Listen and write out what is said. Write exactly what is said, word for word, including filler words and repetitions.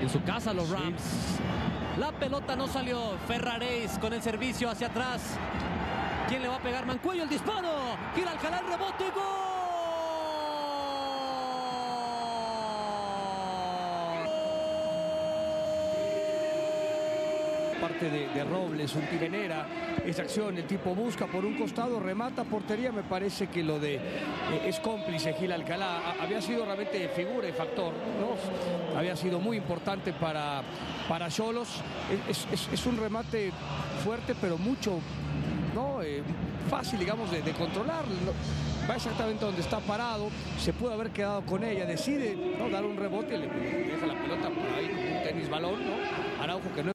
en su casa los Rams. Sí. La pelota no salió. Ferraréis con el servicio hacia atrás. ¿Quién le va a pegar? Mancuello, el disparo. Gil Alcalá, el rebote, ¡gol! Parte de, de Robles, un tirenera, esa acción, el tipo busca por un costado, remata portería, me parece que lo de eh, es cómplice Gil Alcalá, A, había sido realmente figura y factor, ¿no? Había sido muy importante para para Xolos, es, es, es un remate fuerte pero mucho, ¿no? Eh, fácil, digamos, de, de controlar, ¿no? Va exactamente donde está parado, se puede haber quedado con ella, decide, ¿no?, dar un rebote, le deja la pelota por ahí como un tenis balón, ¿no? Araujo, que no